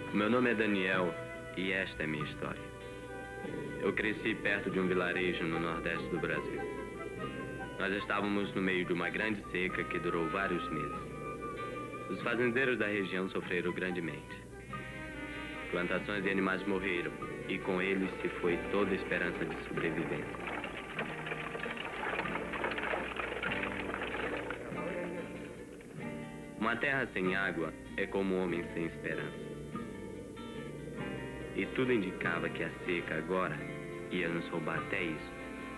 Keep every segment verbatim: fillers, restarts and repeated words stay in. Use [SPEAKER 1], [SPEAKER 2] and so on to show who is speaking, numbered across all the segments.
[SPEAKER 1] Meu nome é Daniel e esta é minha história. Eu cresci perto de um vilarejo no nordeste do Brasil. Nós estávamos no meio de uma grande seca que durou vários meses. Os fazendeiros da região sofreram grandemente. Plantações e animais morreram e com eles se foi toda a esperança de sobrevivência. Uma terra sem água é como um homem sem esperança. E tudo indicava que a seca agora ia nos roubar até isso.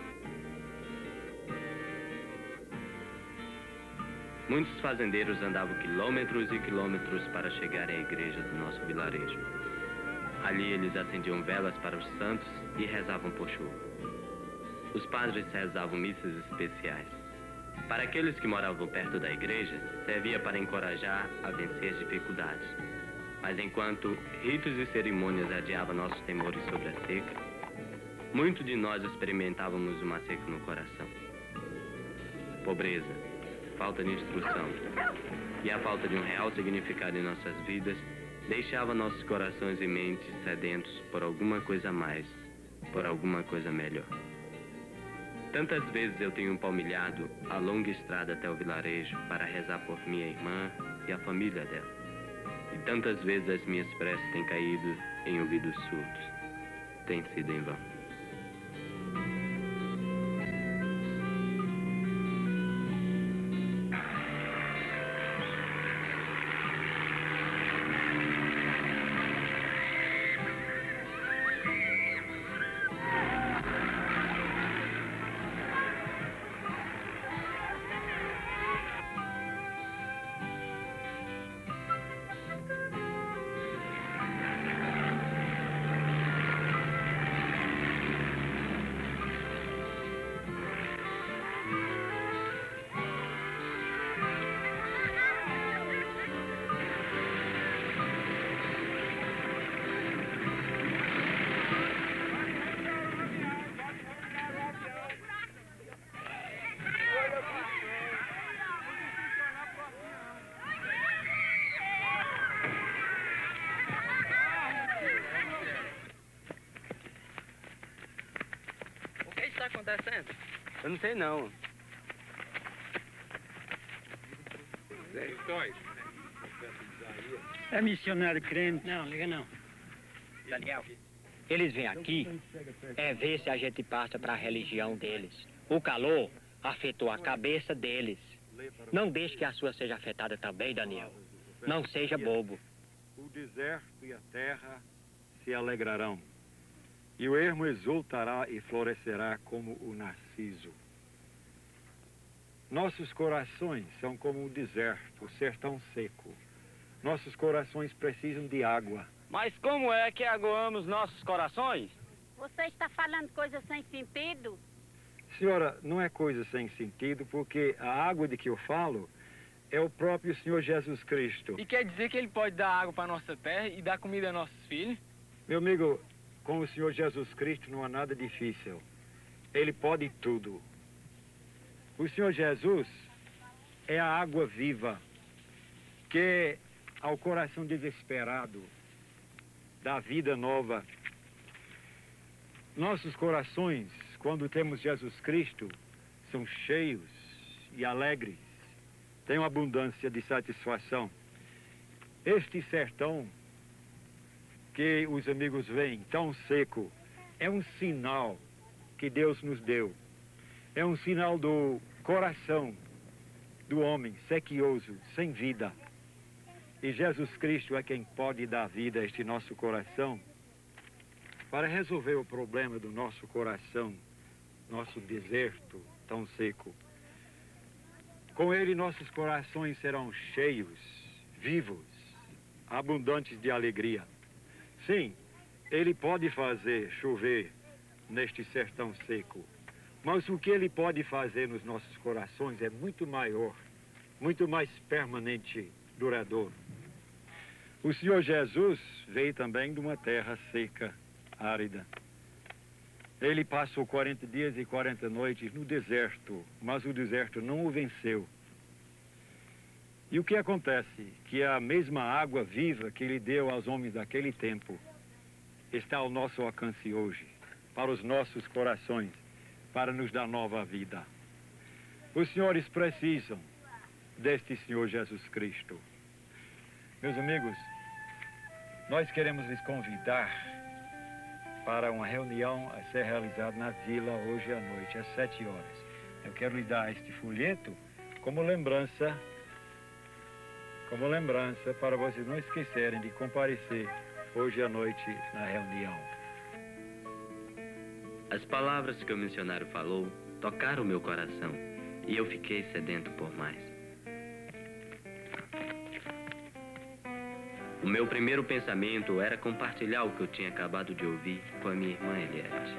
[SPEAKER 1] Muitos fazendeiros andavam quilômetros e quilômetros para chegar à igreja do nosso vilarejo. Ali eles acendiam velas para os santos e rezavam por chuva. Os padres rezavam missas especiais. Para aqueles que moravam perto da igreja, servia para encorajar a vencer as dificuldades. Mas enquanto ritos e cerimônias adiavam nossos temores sobre a seca, muitos de nós experimentávamos uma seca no coração. Pobreza, falta de instrução e a falta de um real significado em nossas vidas deixava nossos corações e mentes sedentos por alguma coisa a mais, por alguma coisa melhor. Tantas vezes eu tenho palmilhado a longa estrada até o vilarejo para rezar por minha irmã e a família dela. E tantas vezes as minhas preces têm caído em ouvidos surdos. Tem sido em vão.
[SPEAKER 2] Acontecendo? Eu não sei não.
[SPEAKER 3] É missionário crente?
[SPEAKER 2] Não, liga não. Daniel, eles vêm aqui é ver se a gente passa para a religião deles. O calor afetou a cabeça deles. Não deixe que a sua seja afetada também, Daniel. Não seja bobo.
[SPEAKER 4] O deserto e a terra se alegrarão. E o ermo exultará e florescerá como o narciso. Nossos corações são como o deserto, o sertão seco. Nossos corações precisam de água.
[SPEAKER 5] Mas como é que aguamos nossos corações?
[SPEAKER 6] Você está falando coisa sem sentido?
[SPEAKER 4] Senhora, não é coisa sem sentido, porque a água de que eu falo é o próprio Senhor Jesus Cristo.
[SPEAKER 5] E quer dizer que ele pode dar água para nossa terra e dar comida a nossos filhos?
[SPEAKER 4] Meu amigo, com o Senhor Jesus Cristo não há nada difícil. Ele pode tudo. O Senhor Jesus é a água viva que ao coração desesperado da vida nova. Nossos corações, quando temos Jesus Cristo, são cheios e alegres. Têm uma abundância de satisfação. Este sertão que os amigos veem tão seco, é um sinal que Deus nos deu. É um sinal do coração do homem sequioso, sem vida. E Jesus Cristo é quem pode dar vida a este nosso coração para resolver o problema do nosso coração, nosso deserto tão seco. Com ele nossos corações serão cheios, vivos, abundantes de alegria. Sim, ele pode fazer chover neste sertão seco, mas o que ele pode fazer nos nossos corações é muito maior, muito mais permanente, duradouro. O Senhor Jesus veio também de uma terra seca, árida. Ele passou quarenta dias e quarenta noites no deserto, mas o deserto não o venceu. E o que acontece? Que a mesma água viva que ele deu aos homens daquele tempo está ao nosso alcance hoje, para os nossos corações, para nos dar nova vida. Os senhores precisam deste Senhor Jesus Cristo. Meus amigos, nós queremos lhes convidar para uma reunião a ser realizada na vila hoje à noite, às sete horas. Eu quero lhe dar este folheto como lembrança, como lembrança para vocês não esquecerem de comparecer hoje à noite na reunião.
[SPEAKER 1] As palavras que o missionário falou tocaram o meu coração e eu fiquei sedento por mais. O meu primeiro pensamento era compartilhar o que eu tinha acabado de ouvir com a minha irmã Eliette.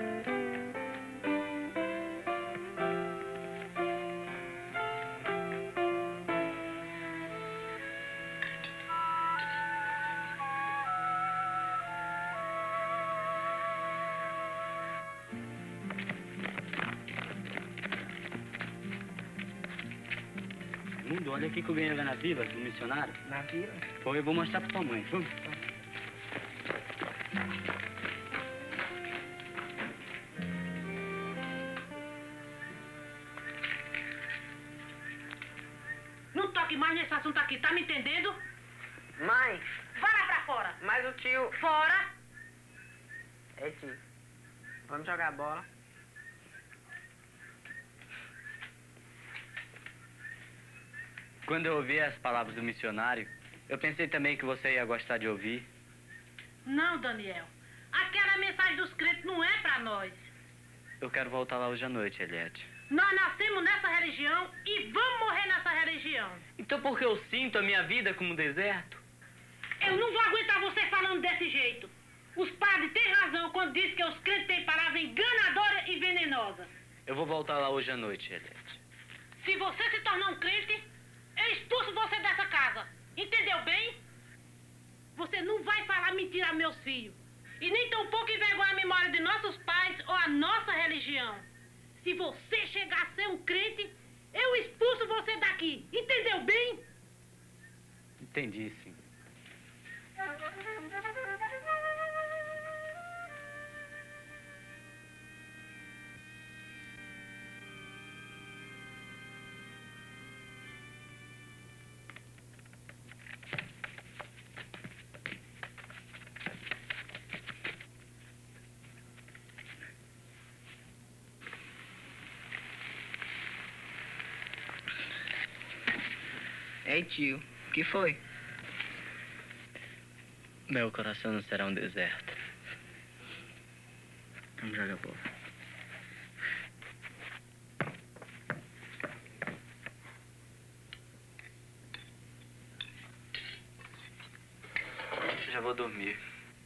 [SPEAKER 3] Mundo, olha aqui que eu ganhei lá na vila, do missionário.
[SPEAKER 7] Na vila?
[SPEAKER 3] Foi, eu vou mostrar pra tua mãe. Vamos.
[SPEAKER 8] Não toque mais nesse assunto aqui, tá me entendendo?
[SPEAKER 7] Mãe,
[SPEAKER 8] Vai lá pra fora.
[SPEAKER 7] mas o tio...
[SPEAKER 8] Fora.
[SPEAKER 7] Ei, tio, vamos jogar bola?
[SPEAKER 3] Quando eu ouvi as palavras do missionário, eu pensei também que você ia gostar de ouvir.
[SPEAKER 8] Não, Daniel. Aquela mensagem dos crentes não é pra nós.
[SPEAKER 3] Eu quero voltar lá hoje à noite, Eliette.
[SPEAKER 8] Nós nascemos nessa religião e vamos morrer nessa religião.
[SPEAKER 3] Então por que eu sinto a minha vida como um deserto?
[SPEAKER 8] Eu não vou aguentar você falando desse jeito. Os padres têm razão quando dizem que os crentes têm palavra enganadora e venenosa.
[SPEAKER 3] Eu vou voltar lá hoje à noite, Eliette.
[SPEAKER 8] Se você se tornar um crente, eu expulso você dessa casa. Entendeu bem? Você não vai falar mentira a meus filhos. E nem tampouco envergonhar a memória de nossos pais ou a nossa religião. Se você chegar a ser um crente, eu expulso você daqui. Entendeu bem?
[SPEAKER 3] Entendi, sim.
[SPEAKER 7] Ei, tio, o que foi?
[SPEAKER 3] Meu coração não será um deserto. Vamos jogar bola. Já vou dormir.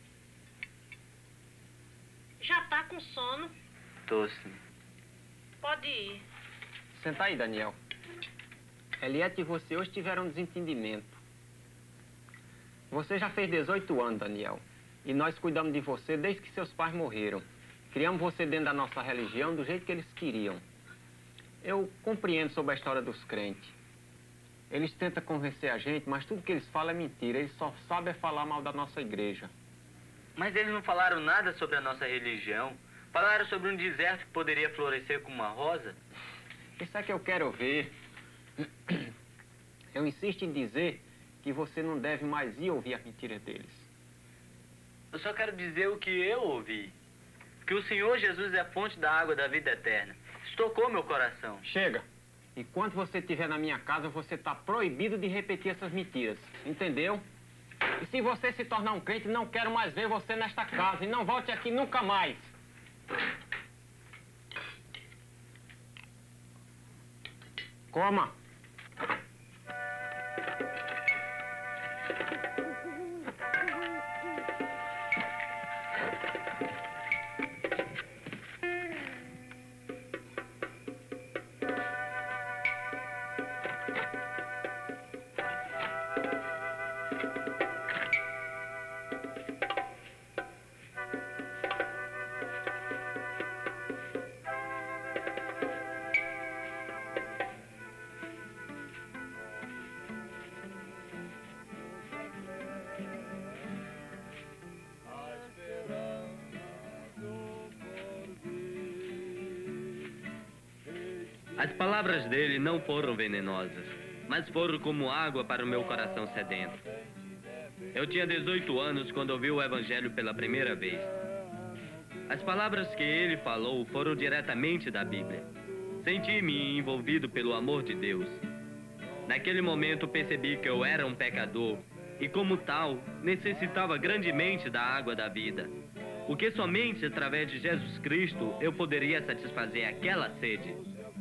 [SPEAKER 8] Já tá com sono.
[SPEAKER 3] Tô sim.
[SPEAKER 8] Pode ir.
[SPEAKER 7] Senta aí, Daniel. Eliette e você hoje tiveram um desentendimento. Você já fez dezoito anos, Daniel. E nós cuidamos de você desde que seus pais morreram. Criamos você dentro da nossa religião do jeito que eles queriam. Eu compreendo sobre a história dos crentes. Eles tentam convencer a gente, mas tudo que eles falam é mentira. Eles só sabem falar mal da nossa igreja.
[SPEAKER 3] Mas eles não falaram nada sobre a nossa religião. Falaram sobre um deserto que poderia florescer como uma rosa.
[SPEAKER 7] Isso é que eu quero ver. Eu insisto em dizer que você não deve mais ir ouvir as mentiras deles.
[SPEAKER 3] Eu só quero dizer o que eu ouvi. Que o Senhor Jesus é a fonte da água da vida eterna. Isso tocou meu coração.
[SPEAKER 7] Chega. Enquanto você estiver na minha casa, você está proibido de repetir essas mentiras. Entendeu? E se você se tornar um crente, não quero mais ver você nesta casa. E não volte aqui nunca mais. Coma.
[SPEAKER 1] As palavras dele não foram venenosas, mas foram como água para o meu coração sedento. Eu tinha dezoito anos quando ouvi o Evangelho pela primeira vez. As palavras que ele falou foram diretamente da Bíblia. Senti-me envolvido pelo amor de Deus. Naquele momento percebi que eu era um pecador e, como tal, necessitava grandemente da água da vida. O que somente através de Jesus Cristo eu poderia satisfazer aquela sede.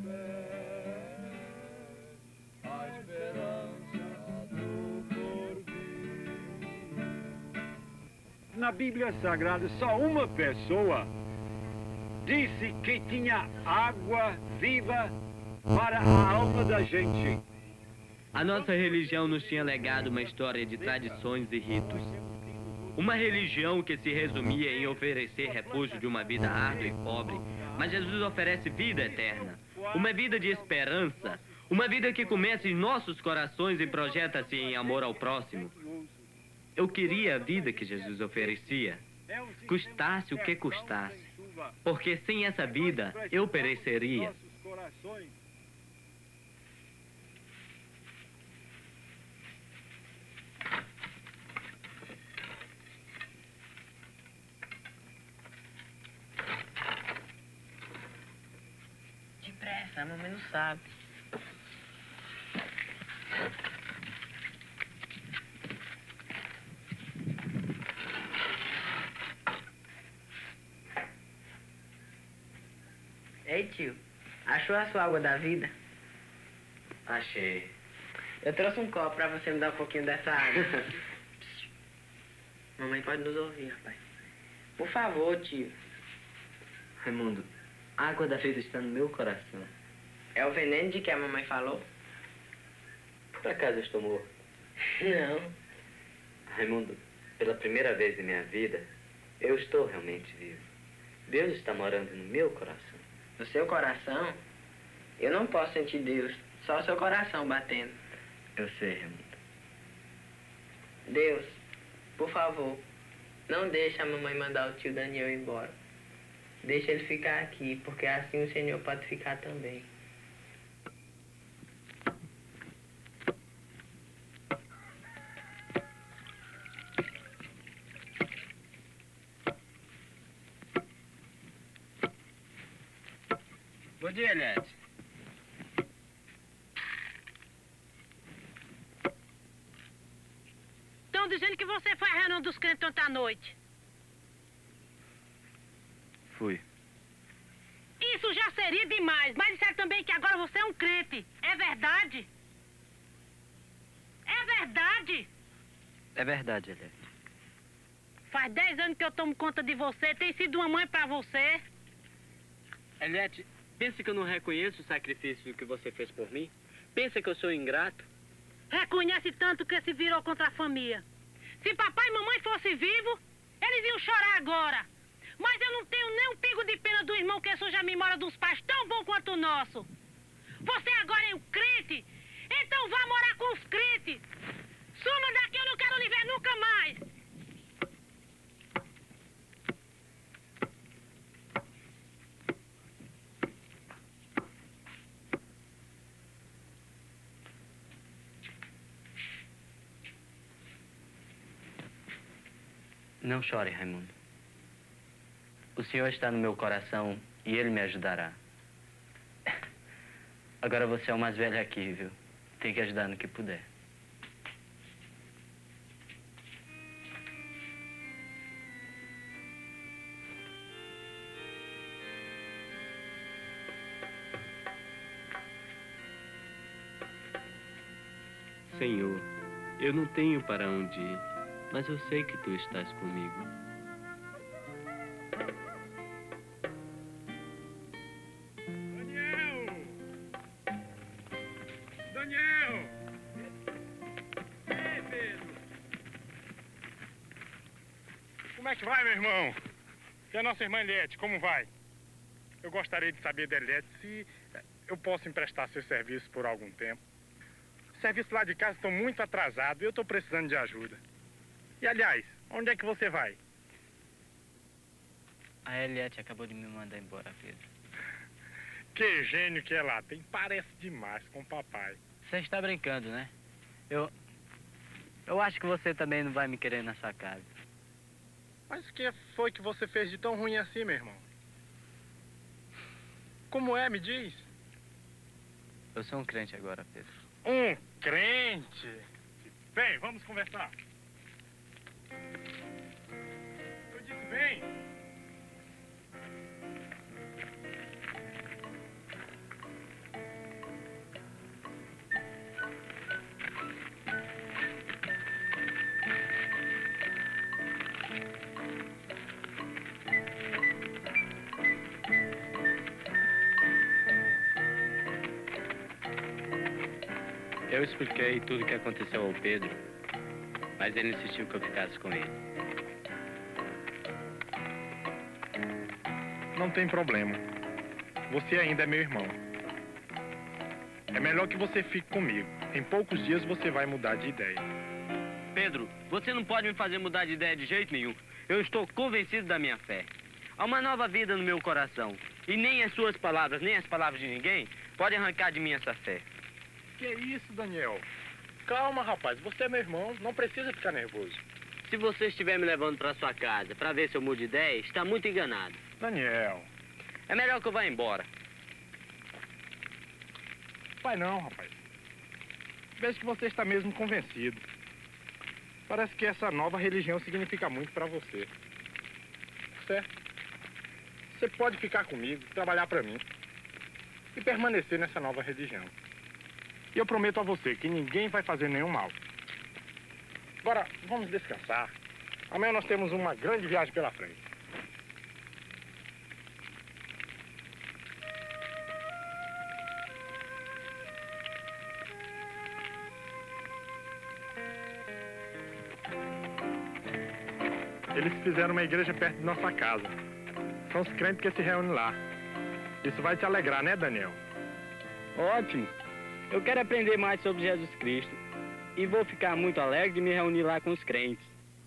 [SPEAKER 4] Na Bíblia Sagrada, só uma pessoa disse que tinha água viva para a alma da gente.
[SPEAKER 1] A nossa religião nos tinha legado uma história de tradições e ritos. Uma religião que se resumia em oferecer refúgio de uma vida árdua e pobre, mas Jesus oferece vida eterna, uma vida de esperança, uma vida que começa em nossos corações e projeta-se em amor ao próximo. Eu queria a vida que Jesus oferecia, custasse o que custasse, porque sem essa vida eu pereceria.
[SPEAKER 9] Depressa, a mamãe não sabe. Ei, tio, achou a sua água da vida?
[SPEAKER 3] Achei.
[SPEAKER 9] Eu trouxe um copo pra você me dar um pouquinho dessa água. Mamãe pode nos ouvir, rapaz. Por favor, tio.
[SPEAKER 3] Raimundo, a água da vida está no meu coração.
[SPEAKER 9] É o veneno de que a mamãe falou?
[SPEAKER 3] Por acaso eu estou morto?
[SPEAKER 9] Não.
[SPEAKER 3] Raimundo, pela primeira vez em minha vida, eu estou realmente vivo. Deus está morando no meu coração.
[SPEAKER 9] No seu coração? Eu não posso sentir Deus, só o seu coração batendo.
[SPEAKER 3] Eu sei, Raimundo.
[SPEAKER 9] Deus, por favor, não deixe a mamãe mandar o tio Daniel embora. Deixa ele ficar aqui, porque assim o Senhor pode ficar também.
[SPEAKER 5] Bom dia, Eliette.
[SPEAKER 8] Estão dizendo que você foi à reunião dos crentes ontem à noite.
[SPEAKER 1] Fui.
[SPEAKER 8] Isso já seria demais, mas disseram também que agora você é um crente. É verdade? É verdade?
[SPEAKER 1] É verdade, Eliette.
[SPEAKER 8] Faz dez anos que eu tomo conta de você, tem sido uma mãe pra você.
[SPEAKER 2] Eliette, pensa que eu não reconheço o sacrifício que você fez por mim? Pensa que eu sou ingrato?
[SPEAKER 8] Reconhece tanto que se virou contra a família. Se papai e mamãe fossem vivos, eles iam chorar agora. Mas eu não tenho nem um pingo de pena do irmão que suja a memória dos pais tão bom quanto o nosso. Você agora é um crente, então vá morar com os crentes. Suma daqui, eu não quero lhe ver nunca mais.
[SPEAKER 3] Não chore, Raimundo. O Senhor está no meu coração e Ele me ajudará. Agora você é o mais velho aqui, viu? Tem que ajudar no que puder.
[SPEAKER 1] Senhor, eu não tenho para onde ir, mas eu sei que Tu estás comigo.
[SPEAKER 4] Daniel! Daniel! Ei, Pedro!
[SPEAKER 10] Como é que vai, meu irmão? E a nossa irmã Eliette, como vai? Eu gostaria de saber da Eliette se eu posso emprestar seu serviço por algum tempo. Os serviços lá de casa estão muito atrasados e eu estou precisando de ajuda. E, aliás, onde é que você vai?
[SPEAKER 3] A Eliette acabou de me mandar embora, Pedro.
[SPEAKER 10] Que gênio que ela tem. Parece demais com o papai.
[SPEAKER 3] Você está brincando, né? Eu... Eu acho que você também não vai me querer na sua casa.
[SPEAKER 10] Mas o que foi que você fez de tão ruim assim, meu irmão? Como é, me diz?
[SPEAKER 3] Eu sou um crente agora, Pedro.
[SPEAKER 10] Um crente? Vem, vamos conversar. Eu disse, vem.
[SPEAKER 1] Eu expliquei tudo o que aconteceu ao Pedro, mas ele insistiu que eu ficasse com ele.
[SPEAKER 10] Não tem problema. Você ainda é meu irmão. É melhor que você fique comigo. Em poucos dias você vai mudar de ideia.
[SPEAKER 1] Pedro, você não pode me fazer mudar de ideia de jeito nenhum. Eu estou convencido da minha fé. Há uma nova vida no meu coração. E nem as suas palavras, nem as palavras de ninguém podem arrancar de mim essa fé.
[SPEAKER 10] Que é isso, Daniel? Calma, rapaz. Você é meu irmão. Não precisa ficar nervoso.
[SPEAKER 1] Se você estiver me levando para sua casa para ver se eu mudo de ideia, está muito enganado.
[SPEAKER 10] Daniel.
[SPEAKER 1] É melhor que eu vá embora.
[SPEAKER 10] Vai não, rapaz. Vejo que você está mesmo convencido. Parece que essa nova religião significa muito para você. Certo? Você pode ficar comigo, trabalhar para mim e permanecer nessa nova religião. E eu prometo a você que ninguém vai fazer nenhum mal. Agora, vamos descansar. Amanhã nós temos uma grande viagem pela frente. Eles fizeram uma igreja perto de nossa casa. São os crentes que se reúnem lá. Isso vai te alegrar, né, Daniel?
[SPEAKER 3] Ótimo. Eu quero aprender mais sobre Jesus Cristo. E vou ficar muito alegre de me reunir lá com os crentes.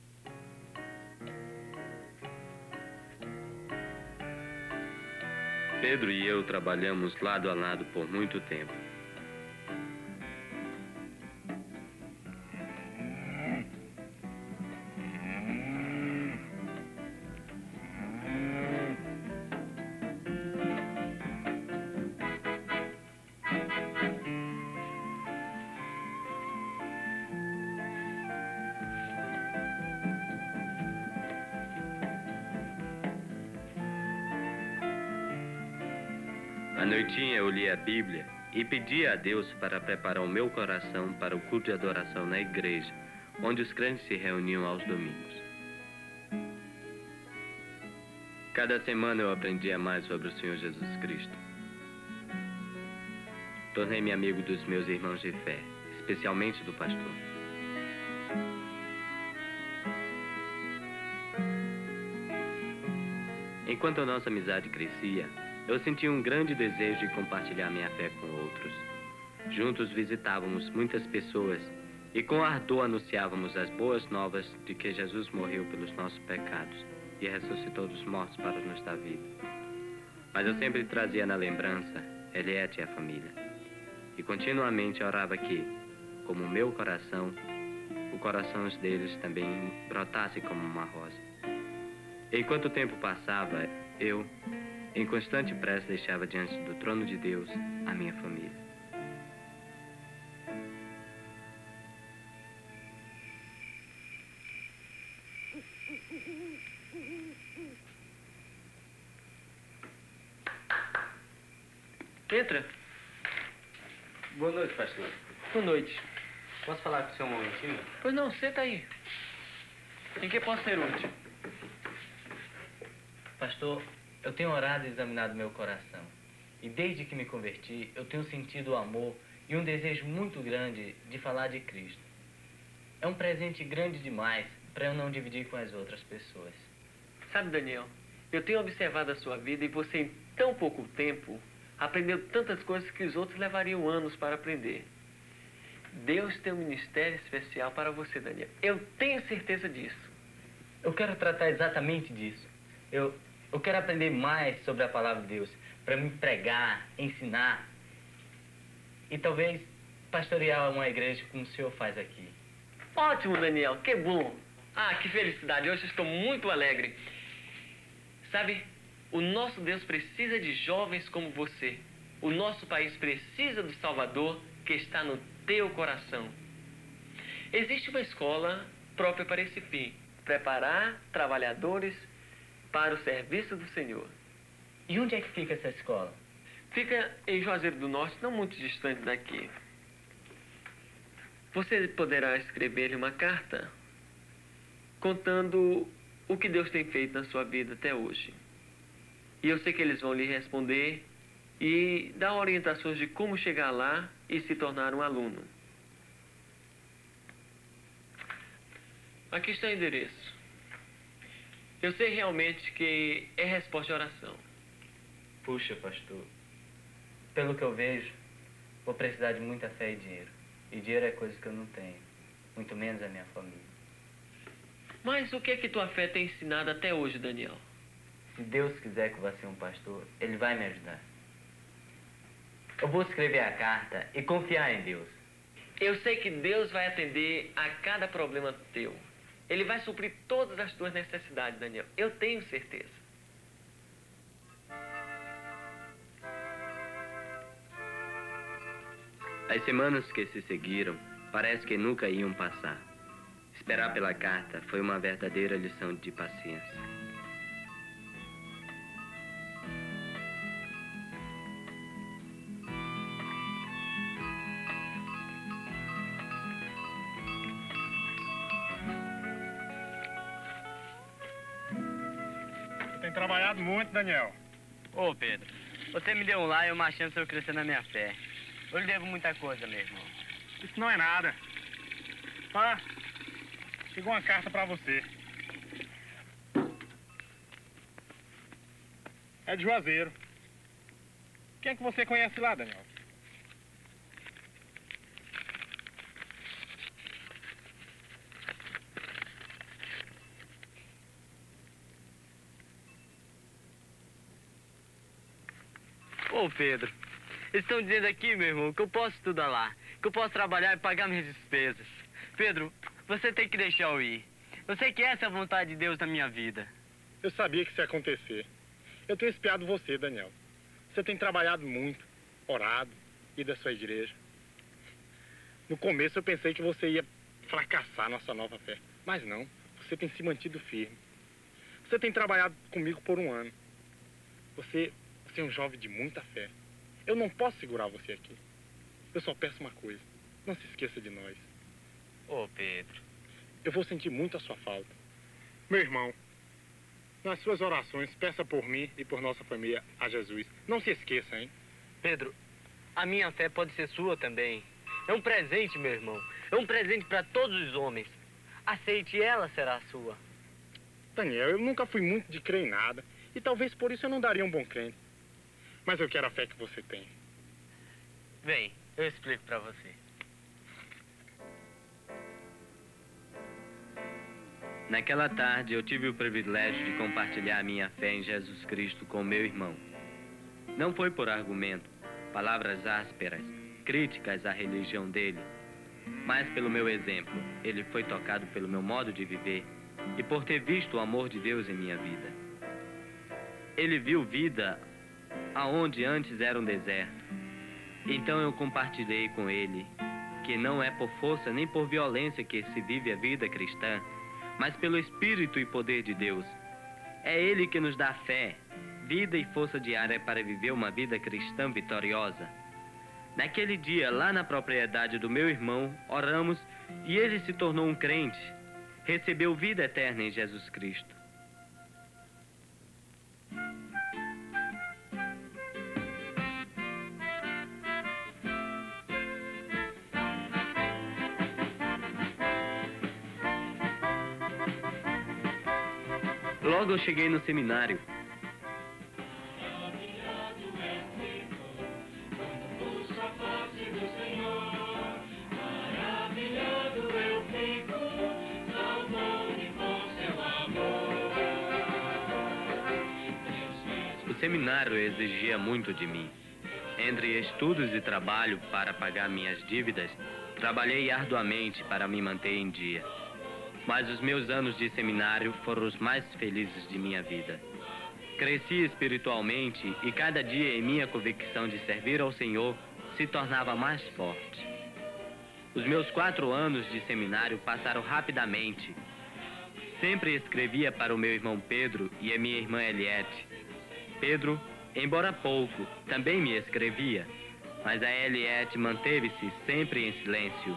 [SPEAKER 1] Pedro e eu trabalhamos lado a lado por muito tempo. À noitinha eu li a Bíblia e pedi a Deus para preparar o meu coração para o culto de adoração na igreja, onde os crentes se reuniam aos domingos. Cada semana eu aprendia mais sobre o Senhor Jesus Cristo. Tornei-me amigo dos meus irmãos de fé, especialmente do pastor. Enquanto a nossa amizade crescia, eu sentia um grande desejo de compartilhar minha fé com outros. Juntos visitávamos muitas pessoas e com ardor anunciávamos as boas novas de que Jesus morreu pelos nossos pecados e ressuscitou dos mortos para nos dar vida. Mas eu sempre trazia na lembrança Eliette e a família. E continuamente orava que, como o meu coração, o coração deles também brotasse como uma rosa. Enquanto o tempo passava, eu, em constante prece, deixava diante do trono de Deus a minha família.
[SPEAKER 3] Entra.
[SPEAKER 1] Boa noite, pastor.
[SPEAKER 3] Boa noite.
[SPEAKER 1] Posso falar com o senhor um momentinho?
[SPEAKER 3] Pois não, senta aí. Em que posso ser útil?
[SPEAKER 11] Pastor, eu tenho orado e examinado meu coração. E desde que me converti, eu tenho sentido o amor e um desejo muito grande de falar de Cristo. É um presente grande demais para eu não dividir com as outras pessoas.
[SPEAKER 3] Sabe, Daniel, eu tenho observado a sua vida e você, em tão pouco tempo, aprendeu tantas coisas que os outros levariam anos para aprender. Deus tem um ministério especial para você, Daniel. Eu tenho certeza disso.
[SPEAKER 11] Eu quero tratar exatamente disso. Eu, eu quero aprender mais sobre a palavra de Deus. para me pregar, ensinar e talvez pastorear uma igreja como o senhor faz aqui.
[SPEAKER 3] Ótimo, Daniel, que bom. Ah, que felicidade, hoje estou muito alegre. Sabe, o nosso Deus precisa de jovens como você. O nosso país precisa do Salvador que está no teu coração. Existe uma escola própria para esse fim. Preparar trabalhadores para o serviço do Senhor.
[SPEAKER 11] E onde é que fica essa escola?
[SPEAKER 3] Fica em Juazeiro do Norte, não muito distante daqui. Você poderá escrever-lhe uma carta contando o que Deus tem feito na sua vida até hoje. E eu sei que eles vão lhe responder e dar orientações de como chegar lá e se tornar um aluno. Aqui está o endereço. Eu sei realmente que é resposta de oração.
[SPEAKER 11] Puxa, pastor, pelo que eu vejo, vou precisar de muita fé e dinheiro. E dinheiro é coisa que eu não tenho, muito menos a minha família.
[SPEAKER 3] Mas o que é que tua fé tem ensinado até hoje, Daniel?
[SPEAKER 11] Se Deus quiser que eu vá ser um pastor, Ele vai me ajudar. Eu vou escrever a carta e confiar em Deus.
[SPEAKER 3] Eu sei que Deus vai atender a cada problema teu. Ele vai suprir todas as tuas necessidades, Daniel. Eu tenho certeza.
[SPEAKER 1] As semanas que se seguiram parece que nunca iam passar. Esperar pela carta foi uma verdadeira lição de paciência.
[SPEAKER 10] Você tem trabalhado muito, Daniel.
[SPEAKER 5] Ô, Pedro, você me deu um lá e uma chance de eu crescer na minha fé. Eu lhe devo muita coisa, meu irmão.
[SPEAKER 10] Isso não é nada. Ah, chegou uma carta pra você. É de Juazeiro. Quem é que você conhece lá, Daniel?
[SPEAKER 5] Ô, Pedro, eles estão dizendo aqui, meu irmão, que eu posso estudar lá, que eu posso trabalhar e pagar minhas despesas. Pedro, você tem que deixar eu ir. Eu sei que essa é a vontade de Deus na minha vida.
[SPEAKER 10] Eu sabia que isso ia acontecer. Eu tenho espiado você, Daniel. Você tem trabalhado muito, orado, ido à sua igreja. No começo eu pensei que você ia fracassar na sua nova fé. Mas não, você tem se mantido firme. Você tem trabalhado comigo por um ano. Você, você é um jovem de muita fé. Eu não posso segurar você aqui. Eu só peço uma coisa. Não se esqueça de nós.
[SPEAKER 5] Ô, Pedro.
[SPEAKER 10] Eu vou sentir muito a sua falta. Meu irmão, nas suas orações, peça por mim e por nossa família a Jesus. Não se esqueça, hein?
[SPEAKER 5] Pedro, a minha fé pode ser sua também. É um presente, meu irmão. É um presente para todos os homens. Aceite e ela será sua.
[SPEAKER 10] Daniel, eu nunca fui muito de crer em nada. E talvez por isso eu não daria um bom crente. Mas eu quero a fé que você tem.
[SPEAKER 5] Vem, eu explico para você.
[SPEAKER 1] Naquela tarde, eu tive o privilégio de compartilhar a minha fé em Jesus Cristo com meu irmão. Não foi por argumento, palavras ásperas, críticas à religião dele, mas pelo meu exemplo. Ele foi tocado pelo meu modo de viver e por ter visto o amor de Deus em minha vida. Ele viu vida aonde antes era um deserto. Então eu compartilhei com ele que não é por força nem por violência que se vive a vida cristã, mas pelo Espírito e poder de Deus. É Ele que nos dá fé, vida e força diária para viver uma vida cristã vitoriosa. Naquele dia, lá na propriedade do meu irmão, oramos e ele se tornou um crente. Recebeu vida eterna em Jesus Cristo. Logo eu cheguei no seminário. O seminário exigia muito de mim. Entre estudos e trabalho para pagar minhas dívidas, trabalhei arduamente para me manter em dia. Mas os meus anos de seminário foram os mais felizes de minha vida. Cresci espiritualmente e cada dia em minha convicção de servir ao Senhor se tornava mais forte. Os meus quatro anos de seminário passaram rapidamente. Sempre escrevia para o meu irmão Pedro e a minha irmã Eliette. Pedro, embora pouco, também me escrevia, mas a Eliette manteve-se sempre em silêncio.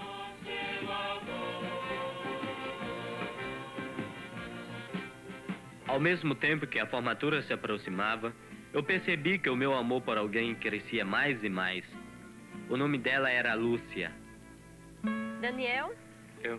[SPEAKER 1] Ao mesmo tempo que a formatura se aproximava, eu percebi que o meu amor por alguém crescia mais e mais. O nome dela era Lúcia.
[SPEAKER 12] Daniel?
[SPEAKER 11] Eu...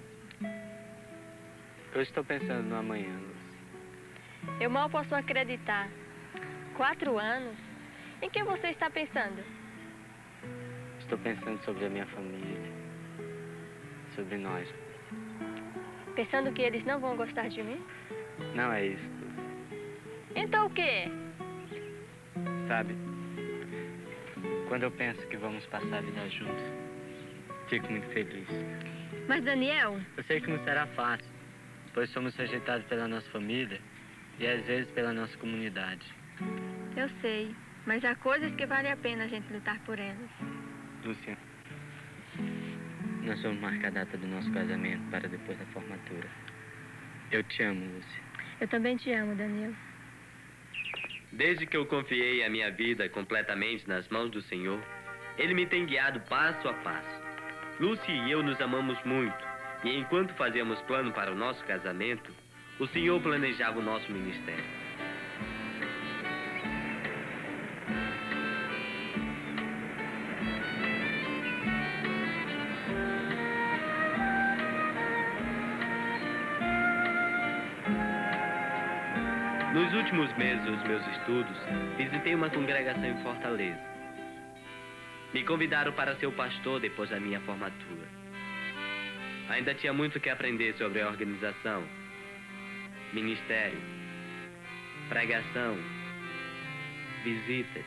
[SPEAKER 11] Eu estou pensando no amanhã, Lúcia.
[SPEAKER 12] Eu mal posso acreditar. Quatro anos? Em que você está pensando?
[SPEAKER 11] Estou pensando sobre a minha família. Sobre nós.
[SPEAKER 12] Pensando que eles não vão gostar de mim?
[SPEAKER 11] Não é isso, Lúcia.
[SPEAKER 12] Então o quê?
[SPEAKER 11] Sabe, quando eu penso que vamos passar a vida juntos, fico muito feliz.
[SPEAKER 12] Mas, Daniel...
[SPEAKER 11] Eu sei que não será fácil, pois somos rejeitados pela nossa família e às vezes pela nossa comunidade.
[SPEAKER 12] Eu sei, mas há coisas que vale a pena a gente lutar por elas.
[SPEAKER 11] Lúcia, nós vamos marcar a data do nosso casamento para depois da formatura. Eu te amo, Lúcia.
[SPEAKER 12] Eu também te amo, Daniel.
[SPEAKER 1] Desde que eu confiei a minha vida completamente nas mãos do Senhor, Ele me tem guiado passo a passo. Lúcia e eu nos amamos muito, e enquanto fazíamos plano para o nosso casamento, o Senhor planejava o nosso ministério. Nos últimos meses dos meus estudos, visitei uma congregação em Fortaleza. Me convidaram para ser o pastor depois da minha formatura. Ainda tinha muito que aprender sobre a organização, ministério, pregação, visitas.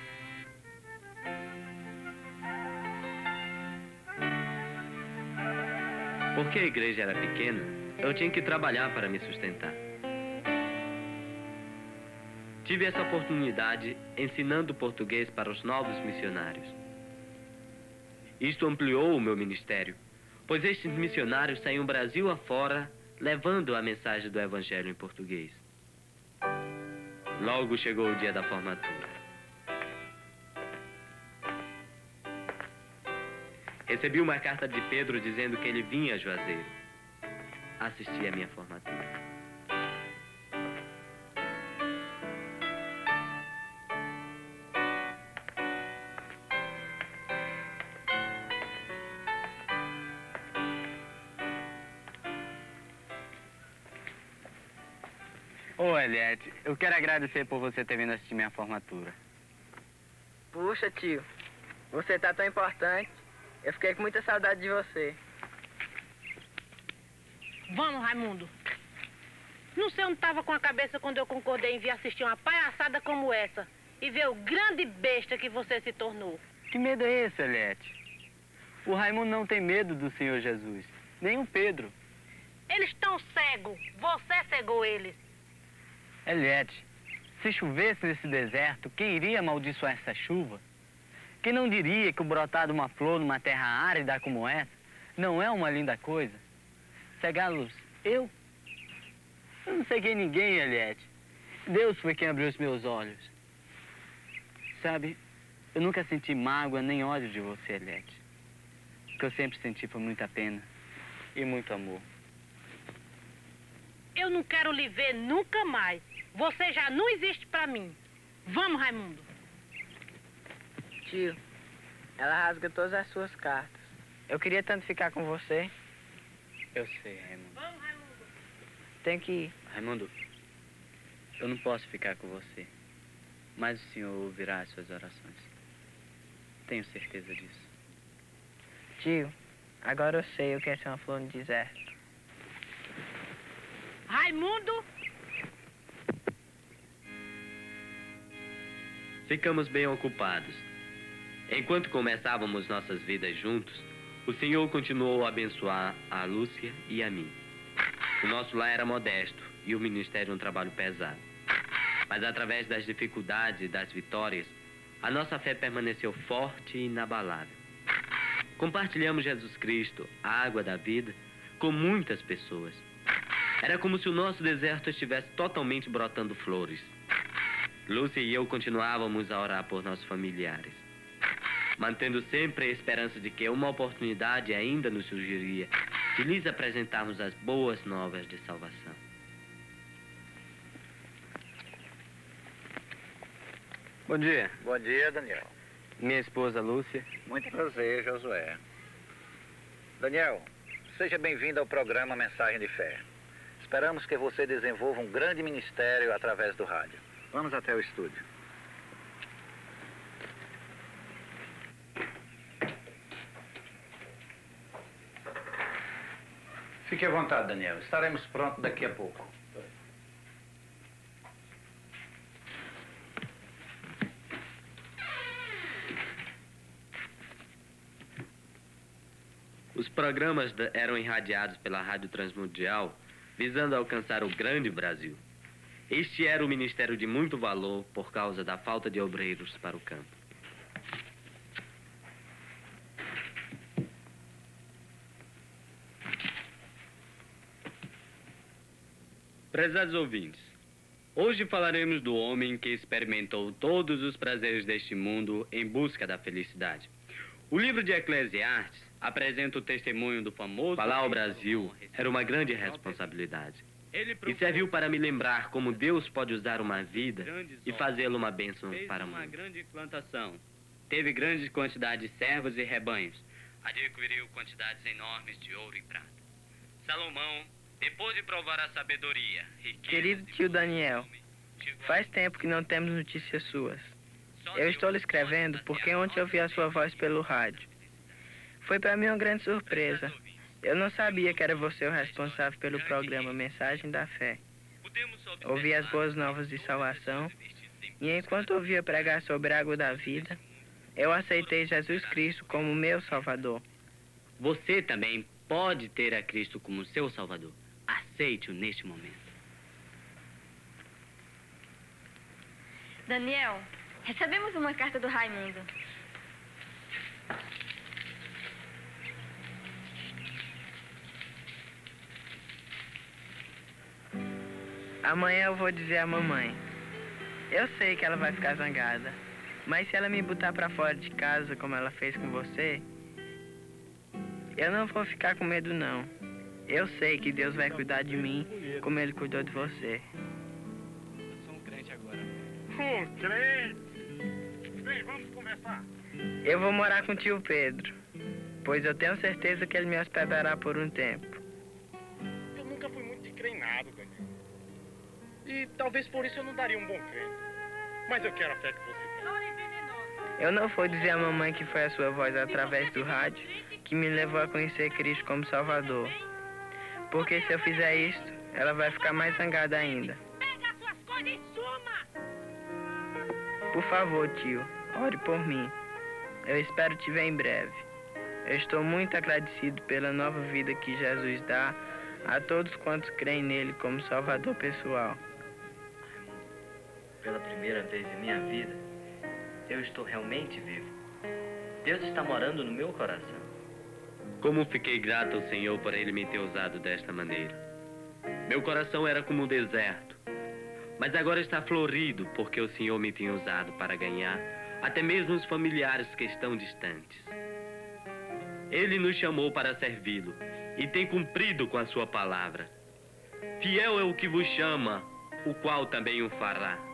[SPEAKER 1] Porque a igreja era pequena, eu tinha que trabalhar para me sustentar. Tive essa oportunidade ensinando português para os novos missionários. Isto ampliou o meu ministério, pois estes missionários saíam Brasil afora levando a mensagem do Evangelho em português. Logo chegou o dia da formatura. Recebi uma carta de Pedro dizendo que ele vinha a Juazeiro. Assisti à minha formatura.
[SPEAKER 11] Ô, Eliette, eu quero agradecer por você ter vindo assistir minha formatura.
[SPEAKER 9] Puxa, tio, você tá tão importante. Eu fiquei com muita saudade de você.
[SPEAKER 8] Vamos, Raimundo. Não sei onde estava com a cabeça quando eu concordei em vir assistir uma palhaçada como essa e ver o grande besta que você se tornou.
[SPEAKER 11] Que medo é esse, Eliette? O Raimundo não tem medo do Senhor Jesus, nem o Pedro.
[SPEAKER 8] Eles estão cegos. Você cegou eles.
[SPEAKER 11] Eliette, se chovesse nesse deserto, quem iria amaldiçoar essa chuva? Quem não diria que o brotar de uma flor numa terra árida como essa não é uma linda coisa? Cegá-los, eu? Eu não ceguei ninguém, Eliette. Deus foi quem abriu os meus olhos. Sabe, eu nunca senti mágoa nem ódio de você, Eliette. O que eu sempre senti foi muita pena e muito amor.
[SPEAKER 8] Eu não quero lhe ver nunca mais. Você já não existe pra mim. Vamos, Raimundo.
[SPEAKER 9] Tio, ela rasga todas as suas cartas. Eu queria tanto ficar com você.
[SPEAKER 11] Eu sei, Raimundo.
[SPEAKER 8] Vamos, Raimundo.
[SPEAKER 9] Tem que ir.
[SPEAKER 11] Raimundo, eu não posso ficar com você. Mas o Senhor ouvirá as suas orações. Tenho certeza disso.
[SPEAKER 9] Tio, agora eu sei o que é ser uma flor no deserto.
[SPEAKER 8] Raimundo!
[SPEAKER 1] ficamos bem ocupados. Enquanto começávamos nossas vidas juntos, o Senhor continuou a abençoar a Lúcia e a mim. O nosso lar era modesto e o ministério um trabalho pesado. Mas através das dificuldades e das vitórias, a nossa fé permaneceu forte e inabalável. Compartilhamos Jesus Cristo, a água da vida, com muitas pessoas. Era como se o nosso deserto estivesse totalmente brotando flores. Lúcia e eu continuávamos a orar por nossos familiares, mantendo sempre a esperança de que uma oportunidade ainda nos surgiria de lhes apresentarmos as boas novas de salvação.
[SPEAKER 13] Bom dia.
[SPEAKER 14] Bom dia, Daniel.
[SPEAKER 13] Minha esposa, Lúcia.
[SPEAKER 14] Muito prazer, Josué. Daniel, seja bem-vindo ao programa Mensagem de Fé. Esperamos que você desenvolva um grande ministério através do rádio. Vamos até o estúdio. Fique à vontade, Daniel. Estaremos prontos daqui a pouco.
[SPEAKER 1] Os programas eram irradiados pela Rádio Transmundial, visando alcançar o grande Brasil. Este era um ministério de muito valor por causa da falta de obreiros para o campo. Prezados ouvintes, hoje falaremos do homem que experimentou todos os prazeres deste mundo em busca da felicidade. O livro de Eclesiastes apresenta o testemunho do famoso... Falar ao Brasil era uma grande responsabilidade. E serviu para me lembrar como Deus pode usar uma vida e fazê-la uma bênção para o mundo. Fez uma grande plantação, teve grande quantidade de servos e rebanhos, adquiriu quantidades enormes de ouro e prata. Salomão, depois de provar a sabedoria, riqueza...
[SPEAKER 9] Querido tio Daniel, faz tempo que não temos notícias suas. Eu estou lhe escrevendo porque ontem ouvi a sua voz pelo rádio. Foi para mim uma grande surpresa. Eu não sabia que era você o responsável pelo programa Mensagem da Fé. Ouvi as boas novas de salvação e enquanto ouvia pregar sobre a água da vida, eu aceitei Jesus Cristo como meu Salvador.
[SPEAKER 1] Você também pode ter a Cristo como seu Salvador. Aceite-o neste momento.
[SPEAKER 12] Daniel, recebemos uma carta do Raimundo.
[SPEAKER 9] Amanhã eu vou dizer à mamãe. Eu sei que ela vai ficar zangada, mas se ela me botar pra fora de casa como ela fez com você, eu não vou ficar com medo não. Eu sei que Deus vai cuidar de mim como Ele cuidou de você.
[SPEAKER 10] Eu sou um crente agora. Um crente? Vem, vamos conversar.
[SPEAKER 9] Eu vou morar com o tio Pedro, pois eu tenho certeza que ele me hospedará por um tempo.
[SPEAKER 10] Eu nunca fui muito de crer em nada, Daniel. E talvez por isso eu não daria um bom crente. Mas eu quero a fé que você tem.
[SPEAKER 9] Eu não vou dizer à mamãe que foi a sua voz através do rádio que me levou a conhecer Cristo como Salvador. Porque se eu fizer isto, ela vai ficar mais zangada ainda.
[SPEAKER 8] Pega as suas coisas e suma!
[SPEAKER 9] Por favor, tio, ore por mim. Eu espero te ver em breve. Eu estou muito agradecido pela nova vida que Jesus dá a todos quantos creem nele como Salvador pessoal.
[SPEAKER 11] Pela primeira vez em minha vida, eu estou realmente vivo. Deus está morando no meu coração.
[SPEAKER 1] Como fiquei grato ao Senhor por Ele me ter usado desta maneira. Meu coração era como um deserto, mas agora está florido porque o Senhor me tem usado para ganhar até mesmo os familiares que estão distantes. Ele nos chamou para servi-lo e tem cumprido com a sua palavra. Fiel é o que vos chama, o qual também o fará.